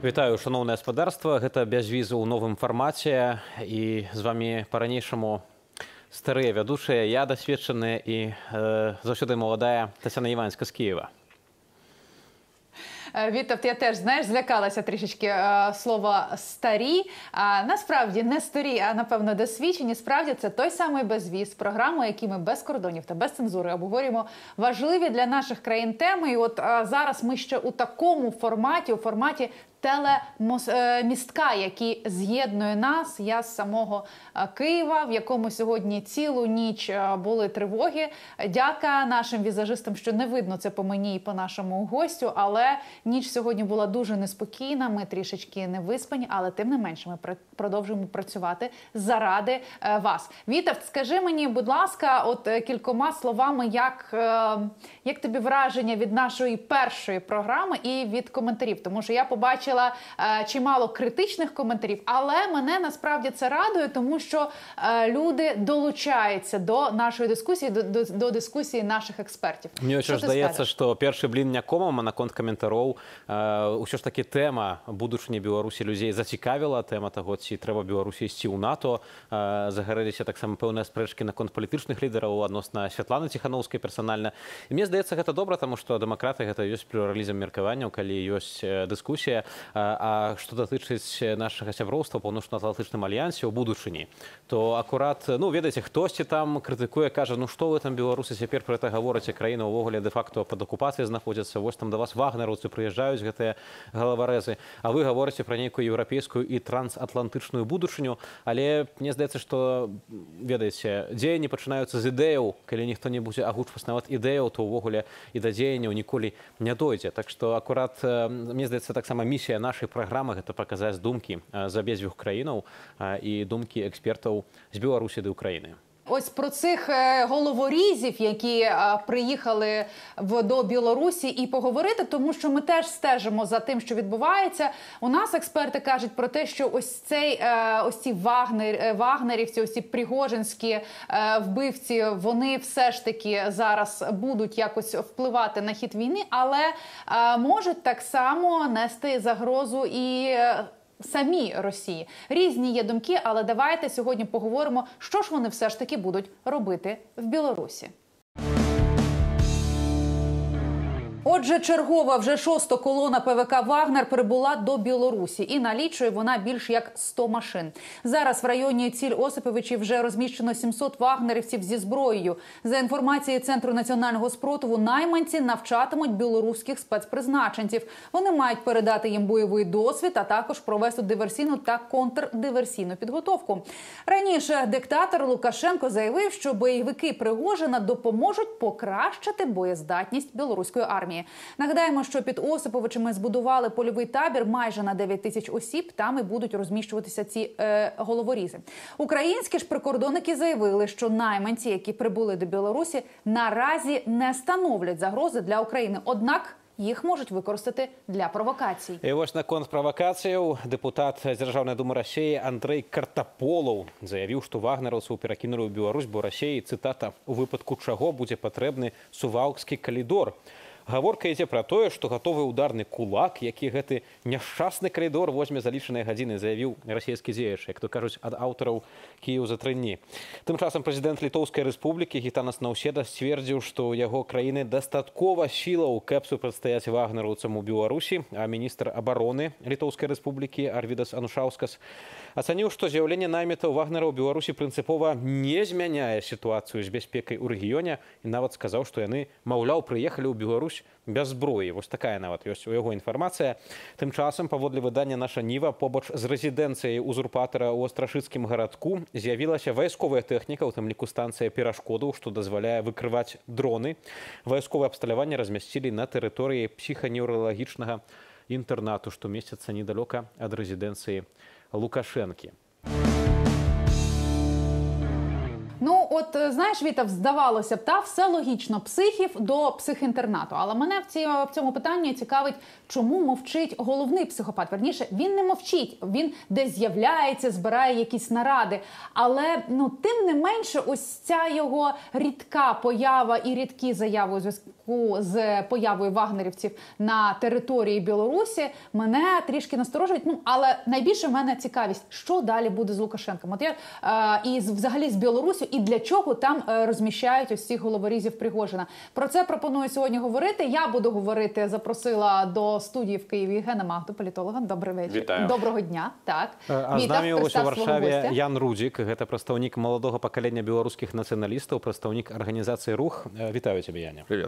Вітаю, шановне господарство. Гэта бязвіза ў новым фармаце. І з вами па-ранейшаму старыя вядучыя, я дасведчаны і заўсёды маладая Тетяна Іванська з Києва. Вітовт, я теж, знаєш, злякалася трішечки слова «старі». Насправді не старі, а, напевно, досвідчені. Справді, це той самий безвіз, програму, які ми без кордонів та без цензури обговорюємо важливі для наших країн теми. І от зараз ми ще у такому форматі, у форматі телемістка, який з'єднує нас. Я з самого Києва, в якому сьогодні цілу ніч були тривоги. Дяка нашим візажистам, що не видно це по мені і по нашому гостю, але ніч сьогодні була дуже неспокійна, ми трішечки не виспані, але тим не менше ми продовжуємо працювати заради вас. Вітовт, скажи мені, будь ласка, от кількома словами, як тобі враження від нашої першої програми і від коментарів? Тому що я побачила чимало критичних коментарів, але мене насправді це радує, тому що люди долучаються до нашої дискусії, до дискусії наших експертів. Мне ўсё ж здаецца, што першы блін не комам, а наконт каментароў. Ўсё ж таки тэма будучыні Беларусі людзей зацікавіла, тэма таго, ці трэба Беларусі ісці ў НАТО. Загарэліся таксама пэўныя спрэчкі наконт палітычных лідараў адносна Святланы Ціханаўскай персанальна. І мне здаецца, гэта добра, таму што дэмакраты гэта ёсць плюралізм меркаванняў, калі ёсць дыскусія. А што датычыць нашага сяброўства ў Паўночна-Атлантычным альянсе ў будучыні, то акурат, ну, ведаеце, хтосьці там крытыкуе, кажа, ну што вы там, беларусы, цяпер пра гэта гаворыце, краіна ўвогуле дэ-факто пад акупацыяй знаходзіцца, вось там да вас вагнераўцы прыязджаюць, гэтыя галаварэзы, а вы гаворыце пра нейкую еўрапейскую і трансатлантычную будучыню, але мне здаецца, што, ведаеце, дзеянні пачынаюцца з ідэяў, калі ніхто не будзе агучваць нават ідэяў, то ўвогуле і да дзеянняў ніколі не дойдзе. Так што акурат, мне здаецца, таксама місія нашай праграмы гэта паказаць думкі з абедзвюх краінаў і думкі экспертаў з Беларусі ды Украіны. Ось про цих головорізів, які приїхали до Білорусі, і поговорити, тому що ми теж стежимо за тим, що відбувається. У нас експерти кажуть про те, що ось ці вагнерівці, ось ці пригожинські вбивці, вони все ж таки зараз будуть якось впливати на хід війни, але можуть так само нести загрозу і самій Росії. Різні є думки, але давайте сьогодні поговоримо, що ж вони все ж таки будуть робити в Білорусі. Отже, чергова вже 6-та колона ПВК «Вагнер» прибула до Білорусі і налічує вона більш як 100 машин. Зараз в районі Ціль-Осиповичі вже розміщено 700 вагнерівців зі зброєю. За інформацією Центру національного спротиву, найманці навчатимуть білоруських спецпризначенців. Вони мають передати їм бойовий досвід, а також провести диверсійну та контрдиверсійну підготовку. Раніше диктатор Лукашенко заявив, що бойовики Пригожина допоможуть покращити боєздатність білоруської армії. Нагадаємо, що під Осиповичами збудували польовий табір майже на 9 тисяч осіб. Там і будуть розміщуватися ці головорізи. Українські ж прикордонники заявили, що найманці, які прибули до Білорусі, наразі не становлять загрози для України. Однак їх можуть використати для провокацій. І ось наконт правокацыяў депутат Дзяржаўнай думы Расіі Андрэй Картаполаў заявіў, што вагнераўцаў перакінулі ў Беларусь, бо Расіі, цытата, у выпадку чаго будзе патрэбны сувалкскі калідор. Гаворка ідзе пра тое, што гатовы ударны кулак, які гэты няшчасны калідор возьме за лічаныя гадзіны, заявіў расійскі дзеяч, як то кажуць, ад аўтараў Кіеў за 3 дні. Тым часам прэзідэнт Літоўскай рэспублікі Гітанас Наўседа сцвердзіў, што ў яго краіны дастаткова сілаў, каб супрацьстаяць вагнераўцам у Беларусі, а міністр абароны Літоўскай рэспублікі Арвідас Анушаўскас ацаніў, што з'яўленне наймітаў вагнера ў Беларусі прынцыпова не змяняе сітуацыю з бяспекай у рэгіёне і нават сказаў, што яны, маўляў, прыехалі ў Беларусь без зброі. Вось такая нават ёсць у яго інфармацыя. Тым часам, паводле выдання «Наша Ніва», побач з рэзідэнцыяй узурпатара ў Астрашыцкім гарадку з'явілася вайсковая тэхніка, у тым ліку станцыя перашкодаў, што дазваляе выкрываць дроны. Вайсковае абсталяванне размясцілі на тэрыторыі псіханеўралагічнага інтэрнату, што месціцца недалёка ад рэзідэнцыі Лукашэнкі. Ну, от, знаєш, Віта, здавалося б, все логічно, психів до психінтернату. Але мене в цьому питанні цікавить, чому мовчить головний психопат. Верніше, він не мовчить, він десь з'являється, збирає якісь наради. Але, тим не менше, ось ця його рідка поява і рідкі заяви у зв'язку з появою вагнерівців на території Білорусі мене трішки насторожують. Але найбільше в мене цікавість, що далі буде з Лукашенком. От я і взагалі з Білорусі, і для чого там розміщають ось цих головорізів Пригожина. Про це пропоную сьогодні говорити. Я буду говорити, запросила до студії в Києві Євгена Магду, політолога. Добрий вечір. Вітаю. Доброго дня. Так. А з намі ось у Варшаве Ян Рудзік, гэта прадстаўнік маладога пакалення беларускіх нацыяналістаў, прадстаўнік арганізацыі «Рух». Вітаю тебе, Яня. Привіт.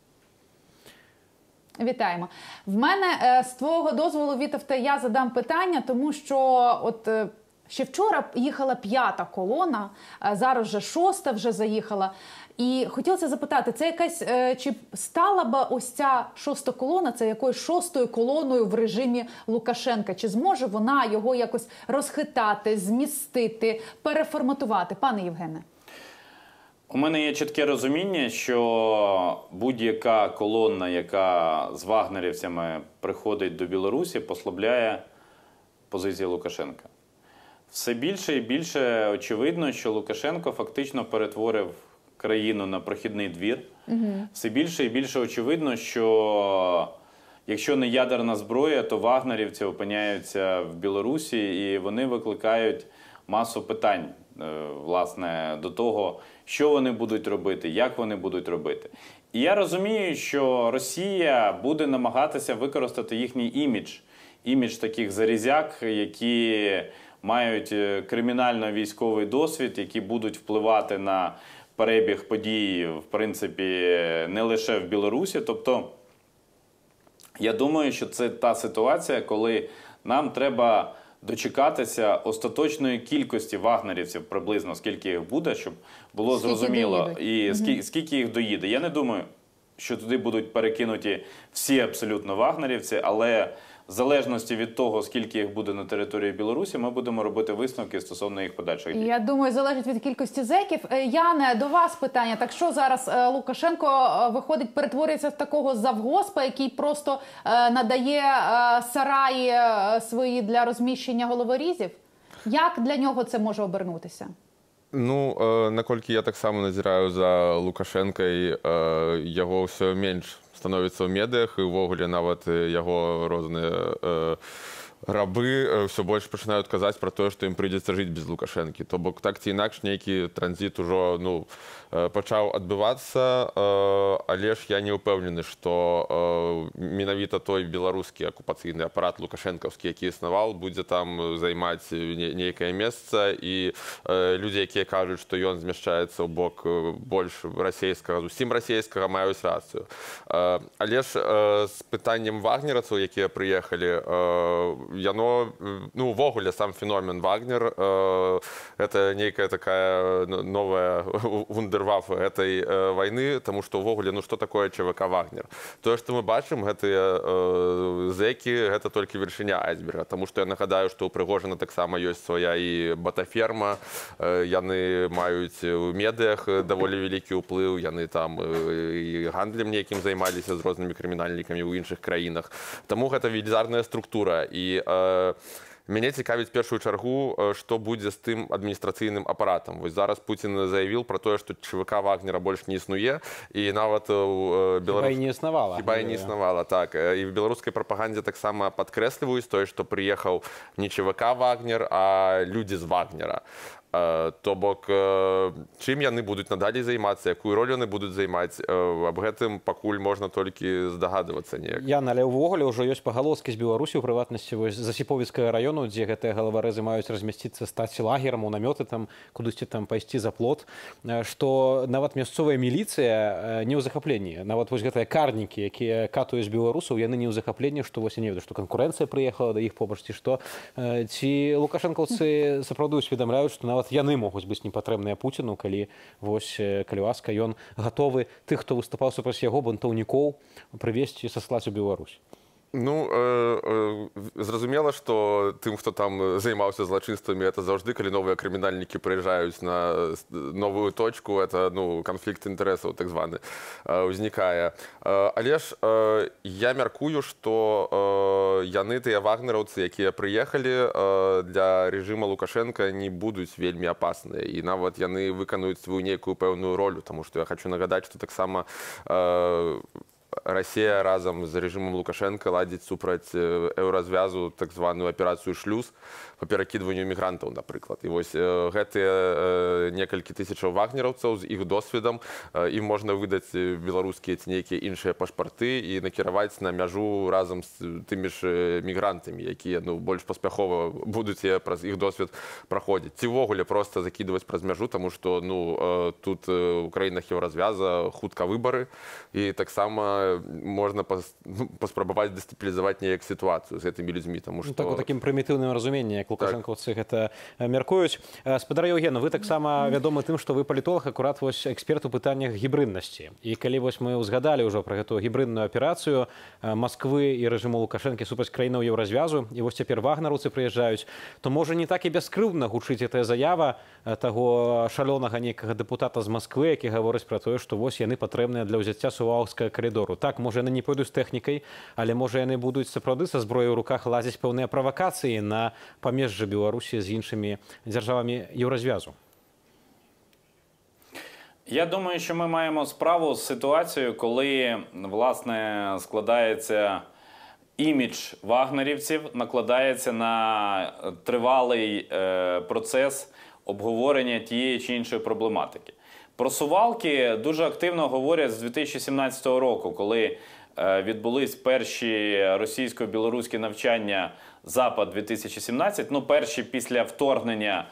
Вітаємо. В мене, з твого дозволу, Вітовте, я задам питання, тому що от ще вчора їхала 5-та колона, зараз вже 6-та вже заїхала. І хотілося запитати, це якась, чи стала б ось ця 6-та колона, це якоюсь 6-ю колоною в режимі Лукашенка? Чи зможе вона його якось розхитати, змістити, переформатувати? Пане Євгене. У мене є чітке розуміння, що будь-яка колона, яка з вагнерівцями приходить до Білорусі, послабляє позиції Лукашенка. Все більше і більше очевидно, що Лукашенко фактично перетворив країну на прохідний двір. Все більше і більше очевидно, що якщо не ядерна зброя, то вагнерівці опиняються в Білорусі і вони викликають масу питань, власне, до того, що вони будуть робити, як вони будуть робити. І я розумію, що Росія буде намагатися використати їхній імідж таких зарізяк, які мають кримінально-військовий досвід, які будуть впливати на перебіг подій, в принципі, не лише в Білорусі. Тобто, я думаю, що це та ситуація, коли нам треба дочекатися остаточної кількості вагнерівців, приблизно скільки їх буде, щоб було зрозуміло, і скільки їх доїде. Я не думаю, що туди будуть перекинуті всі абсолютно вагнерівці, але в залежності від того, скільки їх буде на території Білорусі, ми будемо робити висновки стосовно їх подальших дій. Я думаю, залежить від кількості зеків. Яне, до вас питання. Так що зараз Лукашенко, виходить, перетворюється в такого завгоспа, який просто надає сараї свої для розміщення головорізів? Як для нього це може обернутися? Ну, наколькі я так само назіраю за Лукашенкой, яго ўсё менш становіцца ў медыях, і ўвогуле нават яго розныя рабы все больш пачынаюць казаць пра тое, што ім прыйдзецца жыць без Лукашэнкі. То бок так ці інакш нейкі транзіт ужо пачаў адбывацца, але ж я не ўпэўнены, што менавіта той беларускі акупацыйны апарат лукашэнкаўскі, які існаваў, будзе там займаць нейкае месца, і людзі, якія кажуць, што ён змяшчаецца ў бок больш расейскага, зусім расейскага, маюць рацыю. Але ж з пытаннем вагнераўцаў, якія прыехалі, яно, увогуле, сам феномен Вагнер, это нейкая такая новая вундервафа этой войны, тому что увогуле, что такое ЧВК Вагнер? То, что мы бачым, гэтыя зэкі, гэта толькі вершыня айсберга, тому что я нагадаю, что у Пригожина таксама ёсць свая і батаферма, яны маюць у медыях даволі вялікі ўплыў, яны там і гандлем нейкім займаліся з рознымі крымінальнікамі ў іншых краінах. Таму гэта велізарная структура, і мяне цікавіць першую чаргу, што будзе з тым адміністрацыйным апаратам. Вось зараз Пуцін заявіў пра тое, што ЧВК Вагнера больш не існуе, і нават у Хіба і не існавала. Хіба і не існавала, так. І в беларускай прапагандзе таксама падкрэсліваюць тое, што прыехаў не ЧВК Вагнер, а людзі з Вагнера. То бок, чым яны будуць надалей займацца, якую ролю яны будуць займаць, аб гэтым пакуль можна толькі здагадвацца неяк. Яна, але ўвогуле ўжо ёсць пагалоскі з Беларусі, у прыватнасці Засіповіцкага району, дзе гэтыя галаварэзы маюць размясціцца, стаць лагерам, у намёты там, кудысьці там пайсці за плот, што нават мясцовая міліцыя не ў захапленні. Нават вось гэтыя карнікі, якія катуюць беларусаў, яны не ў захапленні, што вось я не ведаю, што канкурэнцыя прыехала да іх побач, ці што. Ці лукашэнкаўцы сапраўды усведамляюць, што нават яны могуць быць непатрэбныя Пуціну, калі ласка, ён гатовы тых, хто выступаў супраць яго бунтаўнікоў, прывесці і саслаць у Беларусь. Ну, зразумела, што тым, хто там займаўся злачынствамі, это заўжды, калі новыя крымінальнікі прыязджаюць на новую точку, это, ну, канфлікт інтарэсаў так званы ўзнікае. Але ж я мяркую, што яны, тыя вагнераўцы, якія прыехалі, для рэжыма Лукашенка не будуць вельмі апасныя. І нават яны выканаюць сваю нейкую пэўную ролю, таму што я хочу нагадаць, што таксама Россия разом з рэжымам Лукашенко ладзіць супраць еўразвязу так званую аперацыю «Шлюз» по перакідванню мігрантаў, напрыклад. І вось гэтыя некалькі тысячаў вагнераўцаў з іх досведам ім можна выдаць беларускія ці нейкія іншыя пашпарты і накіраваць на мяжу разам з тымі ж мігрантамі, якія больш паспяхова будуць праз іх досвед праходзіць. Ці ўвогуле проста закідваць праз мяжу, таму што тут у краінах еўразвяза хутка выбары і таксама можна паспрабаваць дэстабілізаваць неяк сітуацыю з гэтымі людзьмі, таму што... Так, у такім прымітыўным разуменні, як лукашэнкаўцы гэта мяркуюць. Спадар Яўген, вы таксама вядомы тым, што вы палітолог, акурат вось эксперт у пытаннях гібрыднасці. І калі вось мы ўзгадалі ўжо пра гэтую гібрыдную аперацыю Масквы і рэжыму Лукашэнкі супраць краінаў еўразвязу, і вось цяпер вагнераўцы прыязджаюць, то можа не так і бяскрыўдна гучыць гэтая заява таго шалёнага нейкага дэпутата з Масквы, які гаворыць пра тое, што вось яны патрэбныя для ўзяцця Сувалаўскага калідору. Так, можа, яны не пойдуць з тэхнікай, але можа, яны будуць сапраўды са зброяй у руках ладзіць пэўныя правакацыі на памежжа Беларусі з іншымі дзяржавамі еўразвязу. Я думаю, що ми маємо справу з ситуацією, коли, власне, складається імідж вагнерівців, накладається на тривалий процес обговорення тієї чи іншої проблематики. Про Сувалки дуже активно говорять з 2017 року, коли відбулись перші російсько-білоруські навчання «Запад-2017», перші після вторгнення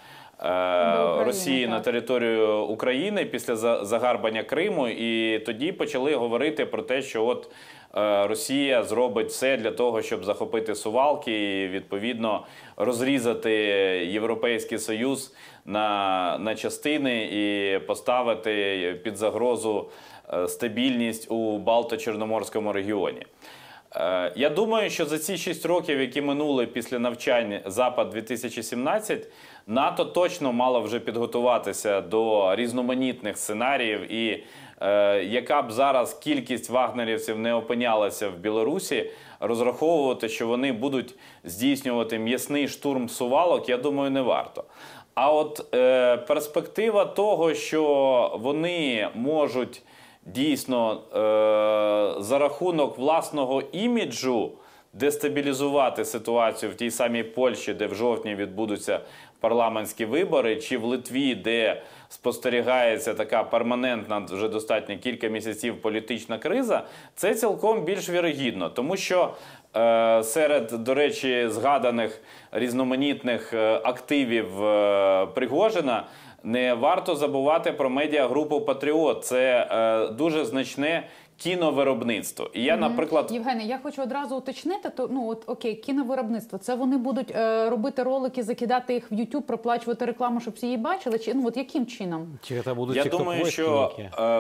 Росії на територію України, після загарбання Криму, і тоді почали говорити про те, що от Росія зробить все для того, щоб захопити Сувалки і, відповідно, розрізати Європейський Союз на частини і поставити під загрозу стабільність у Балто-Чорноморському регіоні. Я думаю, що за ці 6 років, які минули після навчань «Запад-2017», НАТО точно мало вже підготуватися до різноманітних сценаріїв, і яка б зараз кількість вагнерівців не опинялася в Білорусі, розраховувати, що вони будуть здійснювати м'ясний штурм Сувалок, я думаю, не варто. А от перспектива того, що вони можуть дійсно за рахунок власного іміджу дестабілізувати ситуацію в тій самій Польщі, де в жовтні відбудуться парламентські вибори, чи в Литві, де спостерігається така перманентна, вже достатньо кілька місяців політична криза, це цілком більш вірогідно. Тому що серед, до речі, згаданих різноманітних активів Пригожина не варто забувати про медіагрупу «Патріот». Це дуже значне кіновиробництво. І я, наприклад... Євгене, я хочу одразу уточнити, окей, кіновиробництво. Це вони будуть робити ролики, закидати їх в YouTube, проплачувати рекламу, щоб всі її бачили? Чи, яким чином? Чи це будуть я думаю, що...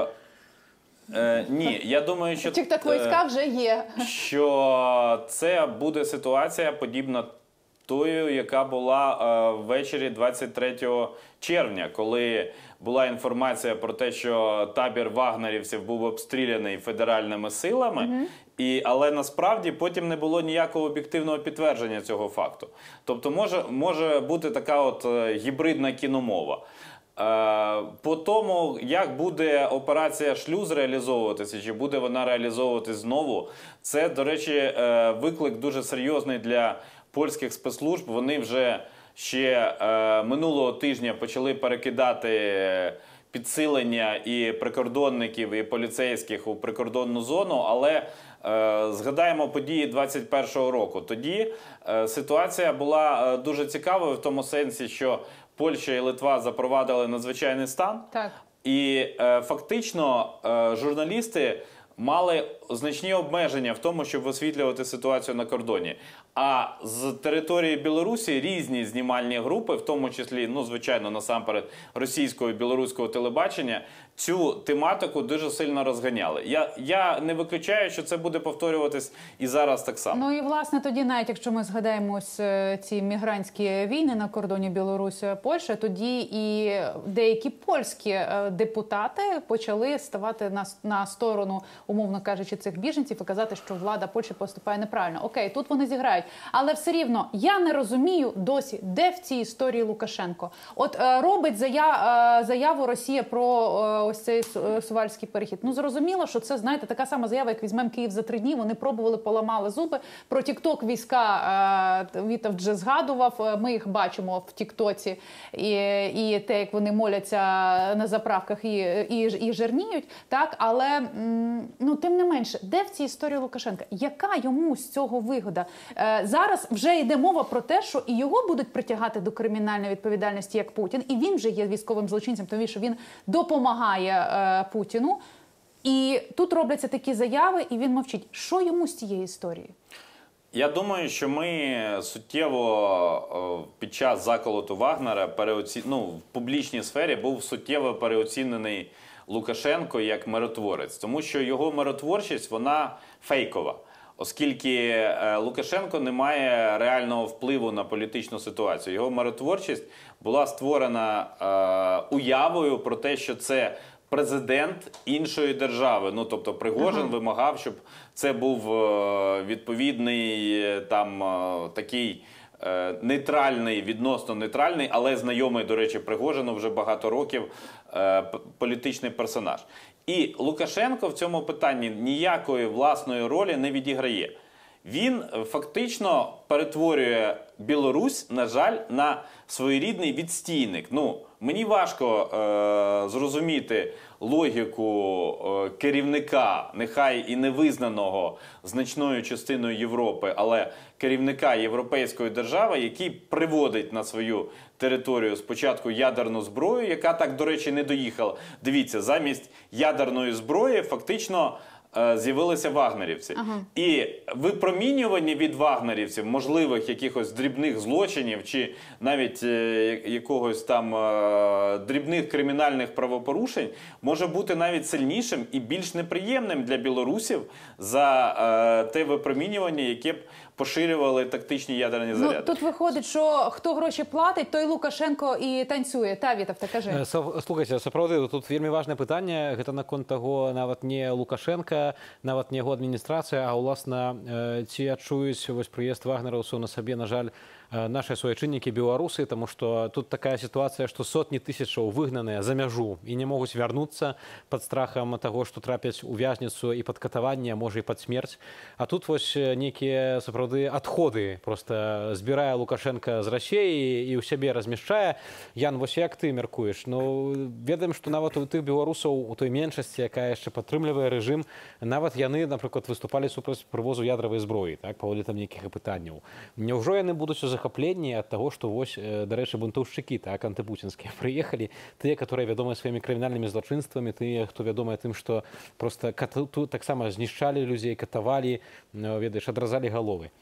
ні, я думаю, що... Тік-так-війська вже є. Що це буде ситуація подібна тою, яка була ввечері 23 червня, коли була інформація про те, що табір вагнерівців був обстріляний федеральними силами, але насправді потім не було ніякого об'єктивного підтвердження цього факту. Тобто може бути така от гібридна кіномова. По тому, як буде операція «Шлюз» реалізовуватися, чи буде вона реалізовуватись знову, це, до речі, виклик дуже серйозний для польських спецслужб. Вони вже ще минулого тижня почали перекидати підсилення і прикордонників, і поліцейських у прикордонну зону, але згадаємо події 21-го року. Тоді ситуація була дуже цікавою в тому сенсі, що Польща і Литва запровадили надзвичайний стан. Так. І фактично журналісти мали значні обмеження в тому, щоб висвітлювати ситуацію на кордоні. А з території Білорусі різні знімальні групи, в тому числі, ну, звичайно, насамперед, російського і білоруського телебачення, цю тематику дуже сильно розганяли. Я не виключаю, що це буде повторюватись і зараз так само. Ну і, власне, тоді, навіть якщо ми згадаємо ось ці мігрантські війни на кордоні Білорусі-Польща, тоді і деякі польські депутати почали ставати на сторону, умовно кажучи, цих біженців і казати, що влада Польщі поступає неправильно. Окей, тут вони зіграють. Але все рівно я не розумію досі, де в цій історії Лукашенко. От робить заяву Росія про ось цей Сувальський перехід. Ну, зрозуміло, що це, знаєте, така сама заява, як візьмемо Київ за 3 дні. Вони пробували, поламали зуби. Про тік-ток війська Вітов вже згадував. Ми їх бачимо в тік-тоці. І те, як вони моляться на заправках і жирніють. Так? Але, ну, тим не менше, де в цій історії Лукашенка? Яка йому з цього вигода? Зараз вже йде мова про те, що і його будуть притягати до кримінальної відповідальності, як Путін. І він вже є військовим злочинцем, тому що він допомагає Путіну. І тут робляться такі заяви, і він мовчить. Що йому з цієї історії? Я думаю, що ми суттєво під час заколоту Вагнера в публічній сфері був суттєво переоцінений Лукашенко як миротворець. Тому що його миротворчість, вона фейкова. Оскільки Лукашенко не має реального впливу на політичну ситуацію. Його миротворчість була створена уявою про те, що це президент іншої держави. Ну, тобто Пригожин вимагав, щоб це був відповідний такий нейтральний, відносно нейтральний, але знайомий, до речі, Пригожину вже багато років політичний персонаж. І Лукашенко в цьому питанні ніякої власної ролі не відіграє. Він фактично перетворює Білорусь, на жаль, на своєрідний відстійник. Ну, мені важко зрозуміти логіку керівника, нехай і невизнаного значною частиною Європи, але керівника європейської держави, який приводить на свою територію спочатку ядерну зброю, яка так, до речі, не доїхала. Дивіться, замість ядерної зброї фактично з'явилися вагнерівці. І випромінювання від вагнерівців можливих якихось дрібних злочинів чи навіть якогось там дрібних кримінальних правопорушень може бути навіть сильнішим і більш неприємним для білорусів за те випромінювання, яке б поширювали тактичні ядерні заряди. Ну, тут виходить, що хто гроші платить, той Лукашенко і танцює. Та, Вітов, ти кажи. Слухайте, сапраўды, тут вельмі важное пытанне. Гэта наконт таго, нават не Лукашенко, нават не яго адміністрацыя, а ўласна ці адчуюць вось прыезд вагнераўцаў на сабе, на жаль, наши суайчыннікі беларусы, тому что тут такая ситуация, что сотни тысячаў выгнаныя за мяжу і не могуць вярнуцца под страхам таго, што трапяць у вязніцу і пад катаванне, можа і пад смерць. А тут вось нейкія сапраўды адходы просто збірае Лукашенко з Расіі і ў сябе размяшчае. Ян, вось як ты мяркуеш? Ну, ведаем, што нават у тых беларусаў, у той меншасці, якая яшчэ падтрымлівае рэжым, нават яны, напрыклад, выступалі супраць прывозу ядравай зброі, так, паводле там нейкіх пытанняў. Няўжо яны будуць захапленні ад таго, што вось, дарэчы, бунтаўшчыкі, так, антыпуцінскія прыехалі, тыя, которые вядомыя сваімі крымінальнымі злачынствамі, тыя, хто вядомыя тым, што проста таксама знішчалі людзей, катавалі, ведаеш, адразалі галовы.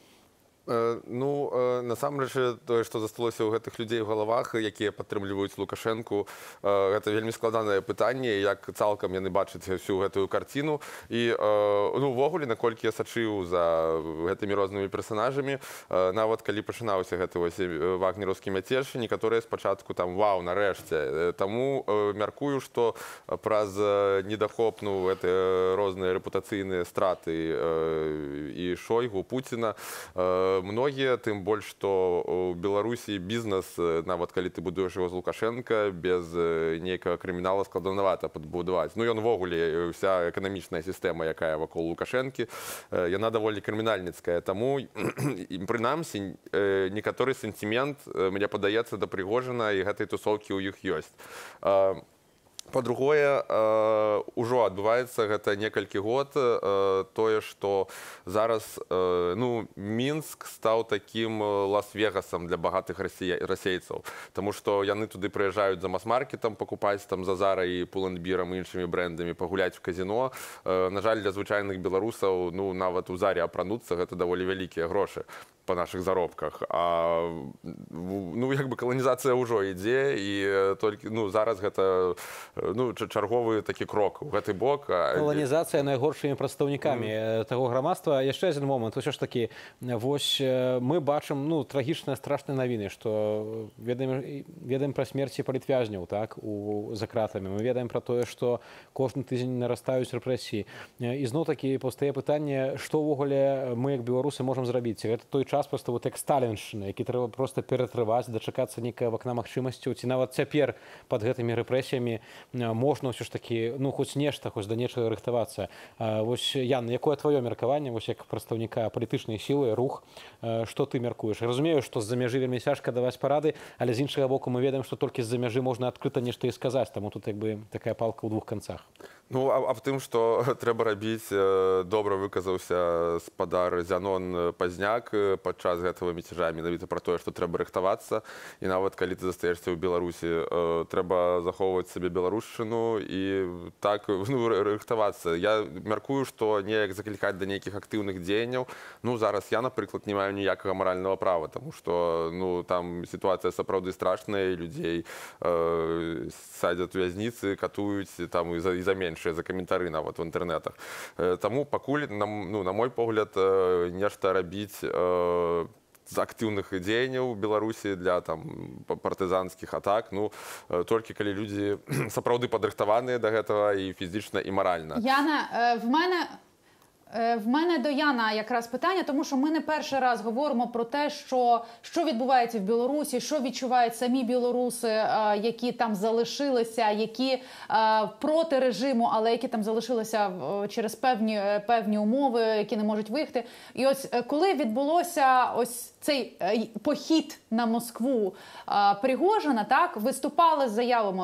Ну, насамрэч, тое, што засталося ў гэтых людзей у галавах, якія падтрымліваюць Лукашэнку, гэта вельмі складанае пытанне, як цалкам яны бачаць всю гэтую карціну. І, ну, увогуле, наколькі я сачыў за гэтымі рознымі персанажамі, нават калі пачынаўся гэты вось вагнераўскі мяцеж, некаторыя спачатку там, вау, нарэшце. Таму мяркую, што праз недахоп, ну, гэтыя розныя рэпутацыйныя страты і Шойгу, Пуціна, многія, тым больш, што ў Беларусі бізнес, нават калі ты будуеш яго з Лукашенка, без нейкага крымінала складанавата падбудаваць. Ну, ён увогуле, вся эканамічная сістэма, якая вакол Лукашэнкі, яна даволі крымінальніцкая. Таму, прынамсі, некаторы сентымент, мне падаецца, да Прыгожына і гэтай тусоўкі ў іх ёсць. Па-другое, ўжо адбываецца гэта некалькі год тое, што зараз Мінск стаў такім Лас-Вегасам для багатых расейцаў, таму што яны туды прыязджаюць за мас-маркетам пакупаць там за Зара і Pull&Bear і іншымі брэндамі, пагуляць в казіно. На жаль, для звычайных беларусаў нават у Зарі апрануцца гэта даволі вялікія грошы па нашых заробках. Каланізацыя ўжо ідзе, і толькі зараз гэта чарговы такі крок у гэты бок. Каланізацыя найгоршымі прадстаўнікамі таго грамадства. Яшчэ адзін момант. Усё ж такі, вось мы бачым трагічныя, страшныя навіны, што ведаем пра смерці палітвязняў, так, за кратамі. Мы ведаем пра тое, што кожны тыдзень нарастаюць рэпрэсіі. І зноў-такі паўстае пытанне, што ўвогуле мы, як беларусы, можам зрабіць. Гэта той час просто як сталіншчына, які трэба проста ператрываць, дачакацца нейкае вакна магчымасцяў, ці нават цяпер пад гэтымі рэпрэсіямі можна ўсё ж такі, хоць нешта, хоць да нечага рыхтавацца. Вось, Ян, якое тваё меркаванне, вось як прадстаўніка палітычнай сілы, рух, што ты мяркуеш? Разумею, што з-за мяжы вельмі цяжка даваць парады, але з іншага боку мы ведаем, што толькі з-за мяжы можна адкрыта нешта і сказаць, таму тут як бы такая палка ў двух канцах. А в тым, што трэба рабіць, добра выказаўся спадар Зянон Пазняк падчас гэтага міцяжа, менавіта пра тое, што трэба рыхтавацца, і нават калі ты застаешся ў Беларусі, трэба захоўваць сабе беларушчыну і так рыхтавацца. Я мяркую, што неяк заклікаць да нейкіх актыўных дзеянняў, зараз я, напрыклад, не маю ніякага маральнага права, таму што там сітуацыя сапраўды страшная, людзей садзяць у вязніцы, катуюць там і за меншыя, за каментары нават в інтэрнэтах. Таму пакуль, на мой погляд, нешта рабіць з актыўных дзеянняў у Беларусі для партызанскіх атак, толькі калі людзі сапраўды падрыхтаваныя да гэтага і фізічна, і маральна. Яна, в мене до Яна якраз питання, тому що ми не перший раз говоримо про те, що відбувається в Білорусі, що відчувають самі білоруси, які там залишилися, які проти режиму, але які там залишилися через певні умови, які не можуть виїхати. І ось коли відбулося ось цей похід на Москву Пригожина, так, виступали з заявами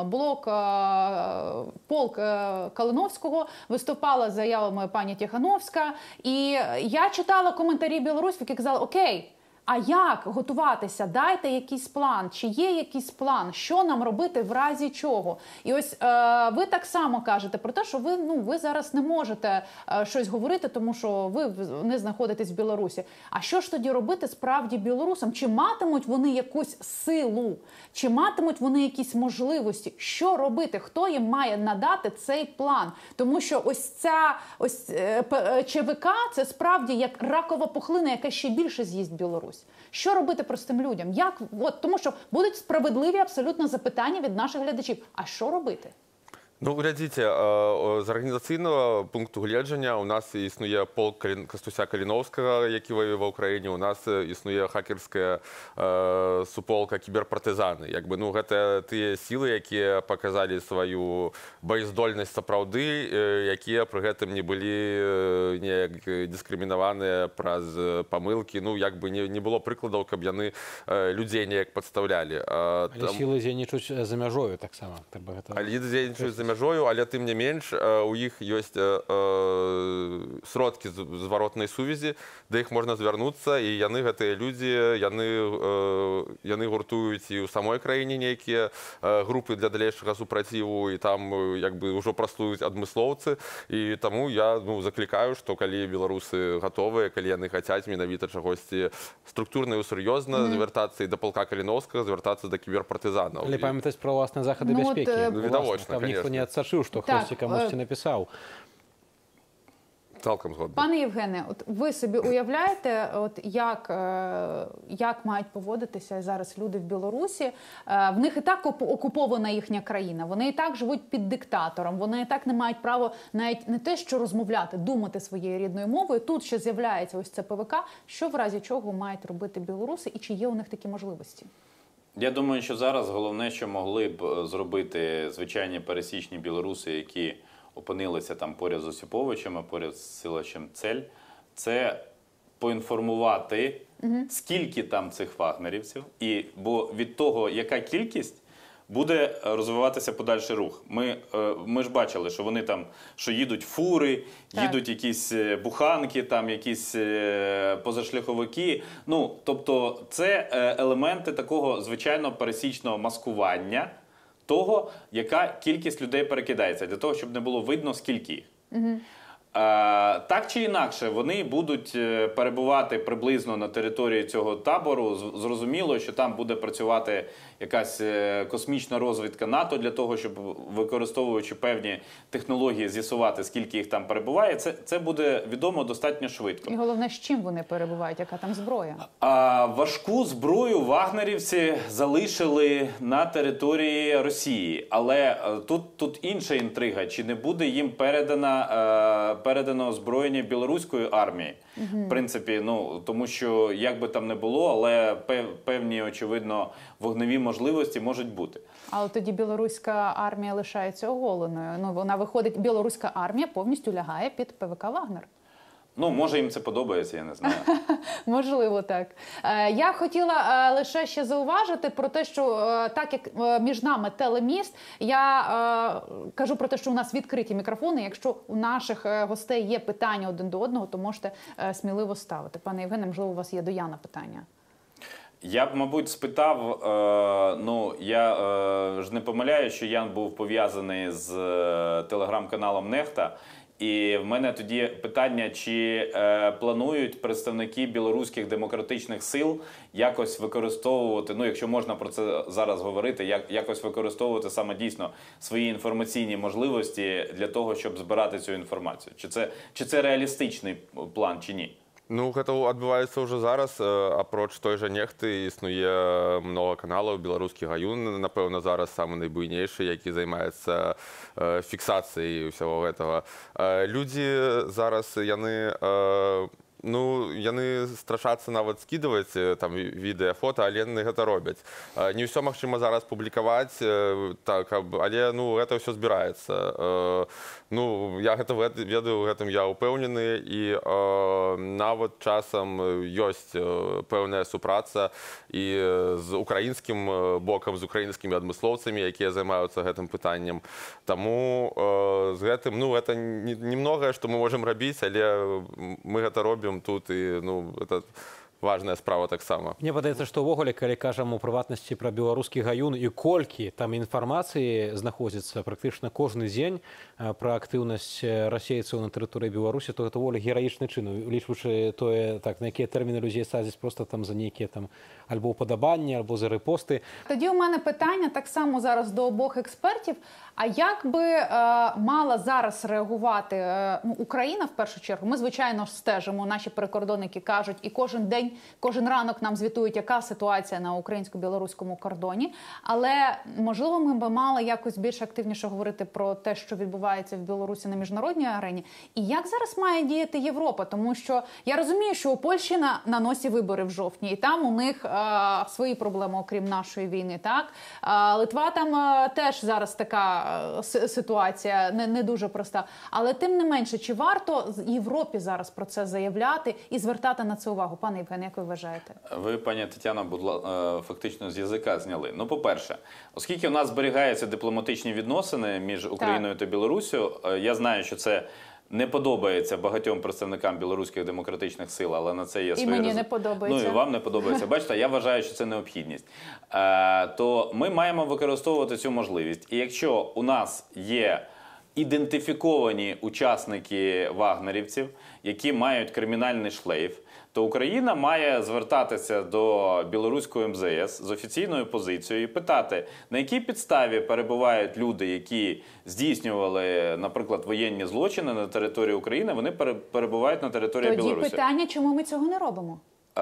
полк Калиновського, виступала з заявами пані Тихановська. І я читала коментарі білорусів, які казали, окей, а як готуватися? Дайте якийсь план. Чи є якийсь план? Що нам робити в разі чого? І ось ви так само кажете про те, що ви зараз не можете щось говорити, тому що ви не знаходитесь в Білорусі. А що ж тоді робити справді білорусам? Чи матимуть вони якусь силу? Чи матимуть вони якісь можливості? Що робити? Хто їм має надати цей план? Тому що ось ЧВК – це справді як ракова пухлина, яка ще більше з'їсть Білорусь. Що робити простим людям? Тому що будуть справедливі абсолютно запитання від наших глядачів. А що робити? Глядзіце, з арганізацыйнага пункту гледжання у нас існуе полк Кастуся Каліновскага, які воюе ва ўкраіне, у нас існуе хакерская суполка кіберпартызаны. Гэта тыя сілы, якія паказалі сваю баяздольнасць сапраўды, якія пры гэтым не былі неяк дыскрымінаваныя праз памылкі. Не было прыкладаў, каб яны людзей неяк падстаўлялі. Але сілы дзейнічаюць за мяжою таксама. Але дзейнічаюць за мяжою, але тым не менш у іх ёсць сродкі зваротнай сувязі, да іх можна звярнуцца, і гэтыя людзі, яны гуртуюць і ў самой краіне нейкія групы для далейшага супраціву, і там ўжо працуюць адмыслоўцы, і таму я заклікаю, што калі беларусы гатовыя, калі яны хацяць менавіта чагосьці структурна і сур'ёзна, звяртацца і да палка Каліновскага, звяртацца да кіберпартызанаў. Але памятаць пра ўласныя захады бяспекі. Відавочна, конечно. Не адсачыў, што хтосьці камусьці напісаў. Цалкам згодна. Пане Євгене, ви собі уявляєте, як мають поводитися зараз люди в Білорусі? В них і так окупована їхня країна, вони і так живуть під диктатором, вони і так не мають права навіть не те, що розмовляти, думати своєю рідною мовою. Тут ще з'являється ось це ПВК. Що в разі чого мають робити білоруси і чи є у них такі можливості? Я думаю, що зараз головне, що могли б зробити звичайні пересічні білоруси, які опинилися там поряд з Осіповичем, поряд з селищем Цель, це поінформувати, скільки там цих вагнерівців, бо від того, яка кількість, буде розвиватися подальший рух. Ми ж бачили, що вони там, що їдуть фури, їдуть якісь буханки, там якісь позашляховики. Ну, тобто це елементи такого звичайно пересічного маскування того, яка кількість людей перекидається, для того, щоб не було видно, скільки їх. Так чи інакше, вони будуть перебувати приблизно на території цього табору. Зрозуміло, що там буде працювати якась космічна розвідка НАТО для того, щоб, використовуючи певні технології, з'ясувати, скільки їх там перебуває. Це буде відомо достатньо швидко. І головне, з чим вони перебувають, яка там зброя? Важку зброю вагнерівці залишили на території Росії. Але тут інша інтрига. Чи не буде їм передано озброєння білоруської армії? В принципі, ну, тому що, як би там не було, але певні, очевидно, вогневі можливості можуть бути. Але тоді білоруська армія лишається оголеною. Ну, вона виходить, білоруська армія повністю лягає під ПВК «Вагнер». Ну, може їм це подобається, я не знаю. Можливо, так. Я хотіла лише ще зауважити про те, що так як між нами телеміст, я кажу про те, що у нас відкриті мікрофони. Якщо у наших гостей є питання один до одного, то можете сміливо ставити. Пане Євгене, можливо, у вас є до Яна питання. Я б, мабуть, спитав, ну, я ж не помиляю, що Ян був пов'язаний з телеграм-каналом «Нехта». І в мене тоді питання, чи планують представники білоруських демократичних сил якось використовувати, ну, якщо можна про це зараз говорити, якось використовувати саме дійсно свої інформаційні можливості для того, щоб збирати цю інформацію? Чи це реалістичний план, чи ні? Ну, гэта адбываецца ўжо зараз. Апроч той жа «Нехты» існуе многа каналаў. Беларускі гаюн, напэўна, зараз самы найбуйнейшы, які займаецца фіксацыяй ўсяго гэтага. Людзі зараз, яны страшацца нават скідваць там відэа, фота, але яны гэта робяць. Не ўсё магчыма зараз публікаваць, але гэта ўсё збіраецца. Я гэта ведаю, гэтым я ўпэўнены, і нават часам ёсць пэўная супраца і з украінскім бокам, з украінскімі адмыслоўцамі, якія займаюцца гэтым пытаннем. Таму з гэтым, гэта немногае, што мы можам рабіць, але мы гэта робім тут, і это важная справа таксама. Мне падаецца, што ўвогуле, калі кажам у прыватнасці пра беларускі гаюн і колькі там інфармацыі знаходзіцца практычна кожны дзень пра актыўнасць расейцаў на тэрыторыі Беларусі, то гэта даволі гераічны чын, улічваючы тое, на якія тэрміны людзей садзяць просто там за нейкія там альбо уподабанні, альбо за репости. Тоді у мене питання так само зараз до обох експертів. А як би мала зараз реагувати Україна в першу чергу? Ми, звичайно, стежимо, наші прикордонники кажуть, і кожен день, кожен ранок нам звітують, яка ситуація на українсько-білоруському кордоні. Але, можливо, ми б мали якось більш активніше говорити про те, що відбувається в Білорусі на міжнародній арені. І як зараз має діяти Європа? Тому що я розумію, що у Польщі на носі вибори в жовтні, і там у них свої проблеми, окрім нашої війни. Так? Литва там теж зараз така ситуація не дуже проста. Але тим не менше, чи варто Європі зараз про це заявляти і звертати на це увагу? Пане Євген, як ви вважаєте? Ви, пані Тетяна, фактично з язика зняли. Ну, по-перше, оскільки в нас зберігаються дипломатичні відносини між Україною та Білоруссю, я знаю, що це не подобається багатьом представникам білоруських демократичних сил, але на це є свої... І мені не подобається. Ну, і вам не подобається. Бачите, я вважаю, що це необхідність. То ми маємо використовувати цю можливість. І якщо у нас є ідентифіковані учасники вагнерівців, які мають кримінальний шлейф, то Україна має звертатися до білоруського МЗС з офіційною позицією і питати, на якій підставі перебувають люди, які здійснювали, наприклад, воєнні злочини на території України, вони перебувають на території Білорусі. Тоді питання, чому ми цього не робимо?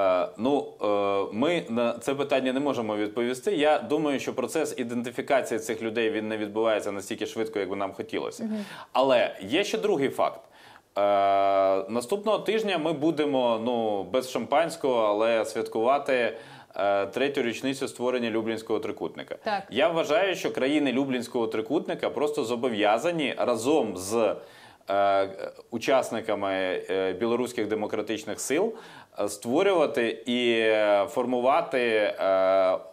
Ми на це питання не можемо відповісти. Я думаю, що процес ідентифікації цих людей, він не відбувається настільки швидко, як би нам хотілося. Але є ще другий факт. Наступного тижня ми будемо, без шампанського, але святкувати третю річницю створення Люблінського трикутника. Так. Я вважаю, що країни Люблінського трикутника просто зобов'язані разом з учасниками білоруських демократичних сил створювати і формувати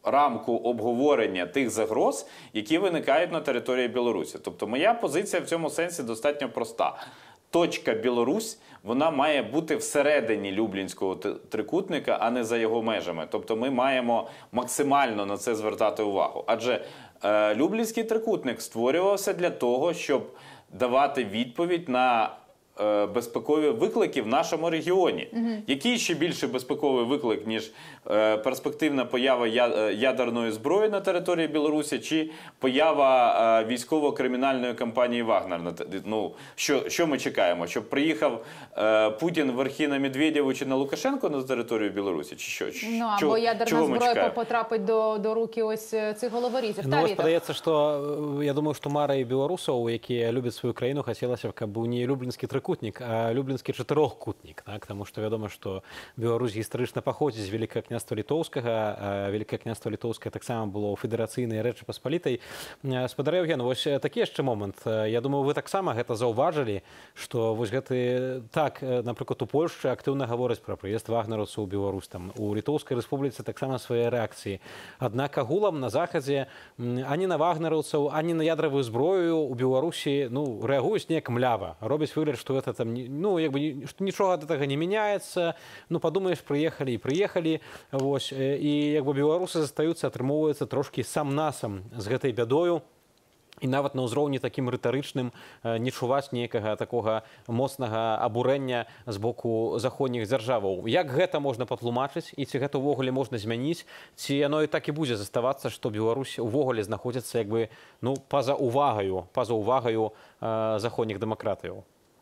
рамку обговорення тих загроз, які виникають на території Білорусі. Тобто моя позиція в цьому сенсі достатньо проста. Точка Білорусь, вона має бути всередині Люблінського трикутника, а не за його межами. Тобто ми маємо максимально на це звертати увагу. Адже Люблінський трикутник створювався для того, щоб давати відповідь на безпекові виклики в нашому регіоні. Який ще більше безпековий виклик, ніж перспективна поява ядерної зброї на території Білорусі, чи поява військово-кримінальної кампанії «Вагнер»? Ну, що ми чекаємо? Щоб приїхав Путін верхи на Медведєву чи на Лукашенко на територію Білорусі? Чи що? Ну, або ядерна зброя потрапить до руки ось цих головорізів. Ну, ось здається, що, я думаю, що Марі білорусів, які люблять свою країну, хотілося б, каб не Люблінський трикутник, а Люблінський чотирьохкутник, так? Тому що відомо, що Білорусь історично походить з Великого князства Литовського, а Велике князство Литовське так само було у Федераційній Речі Посполітій. Спадар Євген, ось такий ще момент. Я думаю, ви так само гэта заўважылі, што вось гэты, так, напрыклад, у Польшчы актыўна гавораць пра прыезд вагнераўцаў у Беларусь, там, у Літоўскай рэспубліцы таксама свае рэакцыі. Аднак агулам на захадзе ані на вагнераўцаў, ані на ядравую зброю у Беларусі, ну, рэагуюць неяк млява, робяць выгляд, што гэта там, ну, як бы, што нічога ад гэтага не мяняецца, ну, падумаеш, прыехалі і прыехалі, вось, і як бы беларусы застаюцца, атрымоўваецца трошкі сам-насам з гэтай бядою. І нават на ўзроўні такім рытарычным не чуваць нейкага такога моцнага абурэння з боку заходніх дзяржаваў. Як гэта можна патлумачыць і ці гэта ўвогуле можна змяніць, ці яно і так і будзе заставацца, што Беларусь увогуле знаходзіцца як бы, ну, па-за увагаю заходніх дэмакратыяў?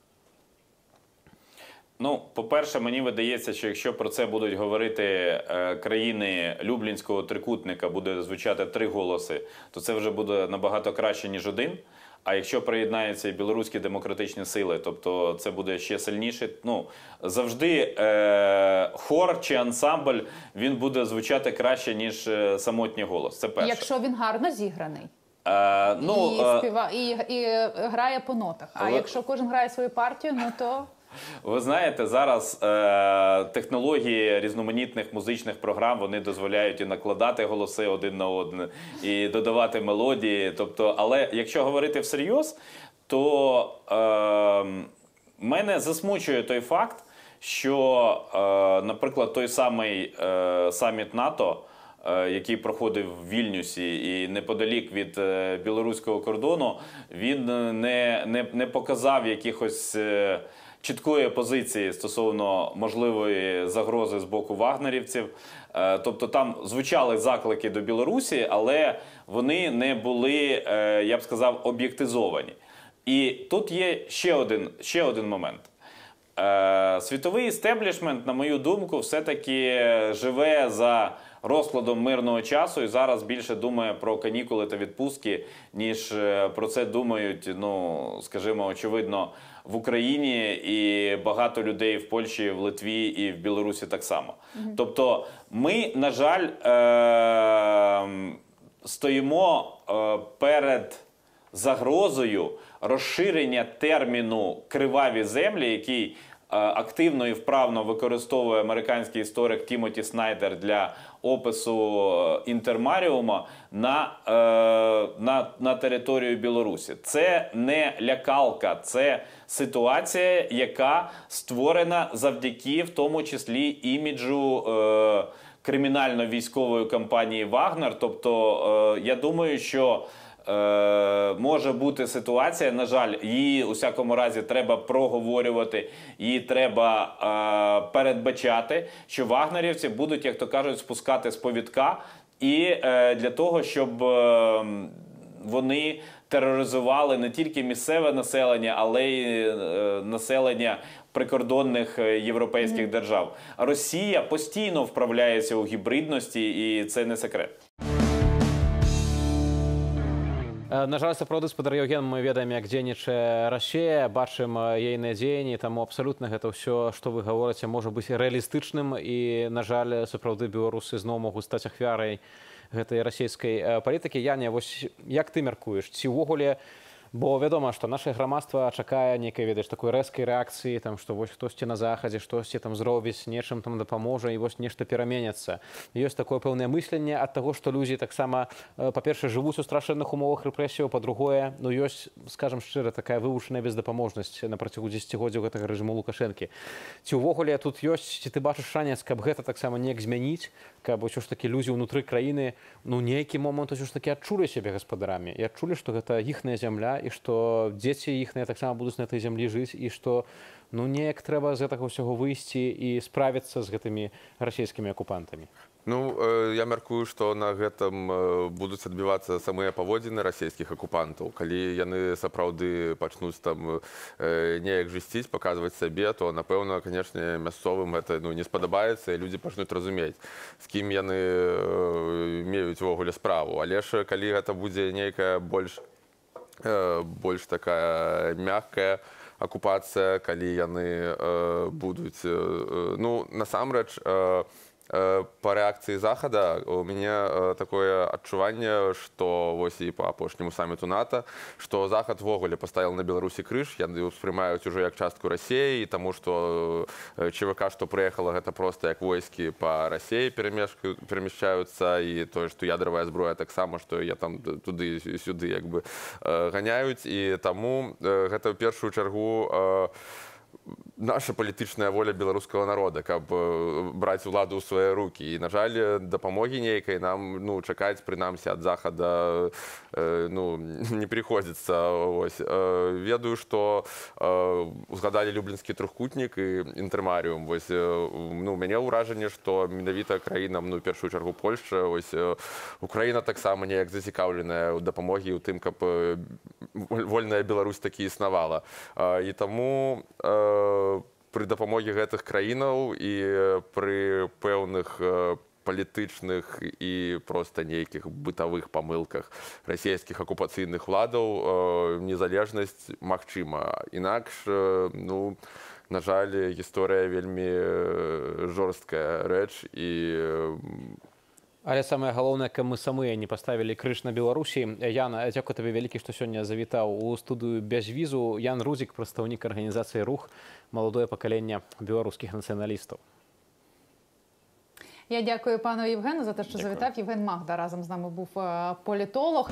Ну, по-перше, мені видається, що якщо про це будуть говорити країни Люблінського трикутника, буде звучати 3 голоси, то це вже буде набагато краще, ніж один. А якщо приєднаються і білоруські демократичні сили, тобто це буде ще сильніше. Ну, завжди хор чи ансамбль, він буде звучати краще, ніж самотній голос. Це перше. Якщо він гарно зіграний. І грає по нотах. А якщо кожен грає свою партію, ну то... Ви знаєте, зараз технології різноманітних музичних програм, вони дозволяють і накладати голоси один на один, і додавати мелодії. Тобто, але якщо говорити всерйоз, то мене засмучує той факт, що, наприклад, той самий саміт НАТО, який проходив в Вільнюсі і неподалік від білоруського кордону, він не показав якихось чіткої позиції стосовно можливої загрози з боку вагнерівців. Тобто там звучали заклики до Білорусі, але вони не були, я б сказав, об'єктизовані. І тут є ще один момент. Світовий істеблішмент, на мою думку, все-таки живе за розкладом мирного часу і зараз більше думає про канікули та відпустки, ніж про це думають, ну, скажімо, очевидно, в Україні і багато людей в Польщі, в Литві і в Білорусі так само. Тобто ми, на жаль, стоїмо перед загрозою розширення терміну «криваві землі», який активно і вправно використовує американський історик Тімоті Снайдер для опису Інтермаріума на територію Білорусі. Це не лякалка, це ситуація, яка створена завдяки, в тому числі, іміджу кримінально-військової кампанії «Вагнер». Тобто, я думаю, що може бути ситуація, на жаль, її у всякому разі треба проговорювати, її треба передбачати, що вагнерівці будуть, як то кажуть, спускати з повідка і для того, щоб вони тероризували не тільки місцеве населення, але й населення прикордонних європейських держав. Росія постійно вправляється у гібридності, і це не секрет. На жаль, сапраўды, спадар Євген, мы ведаем, як дзейнічае Расія, бачым ейныя дзеянні, таму абсалютна гэта ўсё, што вы гаворыце, можа быць рэалістычным, і, на жаль, сапраўды беларусы зноў могуць стаць ахвярай гэтай расійскай палітыкі. Яня, вось як ты мяркуеш, ці ўвогуле Бо вядома, што наше грамадства чакае нейкай, ведаеш, такой рэзкай рэакцыі, там, што вось хтосьці на захадзе штосьці там зробіць, нечым там дапаможа і вось нешта пераменяцца. Ёсць такое пэўнае мысленне ад таго, што людзі таксама, па-першае, жывуць у страшэнных умовах рэпрэсіяў, па-другое, ну ёсць, скажам шчыра, такая вывучаная бездапаможнасць на працягу дзесяцігоддзяў гэтага рэжыму Лукашэнкі. Ці ўвогуле тут ёсць, ці ты бачыш шанец, каб гэта таксама неяк змяніць, каб ўсё ж такі людзі ўнутры краіны, ну нейкі момант ўсё ж такі адчулі сябе гаспадарамі і адчулі, што гэта іхная зямля і што дзеці іхныя таксама будуць на этой зямлі жыць і што ну неяк трэба з гэтага ўсяго выйсці і справіцца з гэтымі расійскімі акупантамі. Ну, я мяркую, што на гэтым будуць адбівацца самыя паводзіны расійскіх акупантаў. Калі яны сапраўды пачнуць там неяк жысціць, паказваць сябе, то, напэўна, канешне, мясцовым гэта ну, не спадабаецца, і людзі пачнуць разумець, з кім яны меюць увогуле справу. Але ж калі гэта будзе нейкая больш такая мяккая акупацыя, калі яны будуць... Ну, насамрэч, по рэакцыі захада у мяне такое адчуванне, што вось і па апошняму саміту НАТО, што захад ввогуле паставіў на Беларусі крыж, яны ўспрымаюць ужо як частку Расіі, таму што ЧВК, што прыехала, гэта проста як войскі па Расіі перамяшчаюцца, і тое, што ядравая зброя таксама, што я там туды-сюды як бы ганяюць, і таму гэта ў першую чаргу наша палітычная воля беларускага народа, каб браць уладу ў свае рукі. І, на жаль, дапамогі нейкай нам ну, чакаць, прынамсі, ад захада ну, не прыходзіцца. Ведаю, што узгадалі люблінскі трохкутнік і інтэрмарыум. Ну, у мяне ўражанне, што менавіта краінам, ну, першую чаргу Польшча, Украіна таксама неяк зацікаўленая ў дапамогі ў тым, каб вольная Беларусь такі існавала. І таму пры дапамогі гэтых краінаў і пры пэўных палітычных і проста нейкіх бытавых памылках расійскіх акупацыйных уладаў незалежнасць магчыма. Інакш, ну, на жаль, гісторыя вельмі жорсткая рэч і Але самае галоўнае, каб мы самыя не паставілі крыж на Беларусі. Ян, дзякую табе вялікі, што сёння завітаў у студыю без візу. Ян Рудзік, прадстаўнік арганізацыі «Рух», маладое пакаленне беларускіх нацыяналістаў. Я дякую пану Євгену за те, що завітав. Євген Магда разом з нами був політолог.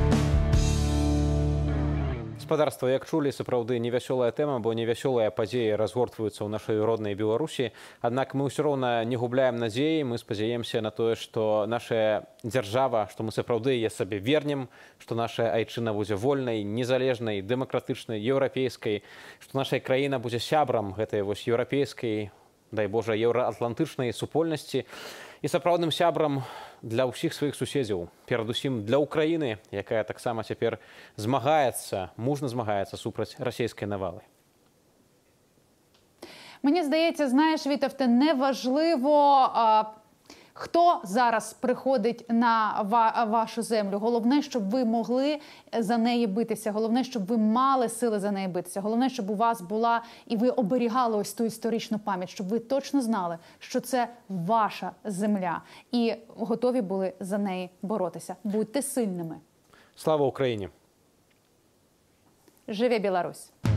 Гаспадарства, як чулі, сапраўды невясёлая тэма, бо невясёлыя падзеі разгортваюцца ў нашай роднай Беларусі. Аднак мы ўсё роўна не губляем надзеі, мы спадзяемся на тое, што наша дзяржава, што мы сапраўды яе сабе вернем, што наша айчына будзе вольнай, незалежнай, дэмакратычнай, еўрапейскай, што наша краіна будзе сябрам гэтай вось еўрапейскай, дай Божа, еўраатлантычнай супольнасці і сапраўдным сябрам для ўсіх сваіх суседзяў, перадусім для Украіны, якая таксама цяпер змагаецца, мужна змагаецца супраць расійскай навалы. Мені здається, знаєш, Вітовте, неважливо, хто зараз приходить на вашу землю. Головне, щоб ви могли за неї битися. Головне, щоб ви мали сили за неї битися. Головне, щоб у вас була і ви оберігали ось ту історичну пам'ять, щоб ви точно знали, що це ваша земля. І готові були за неї боротися. Будьте сильними. Слава Україні! Живе Білорусь!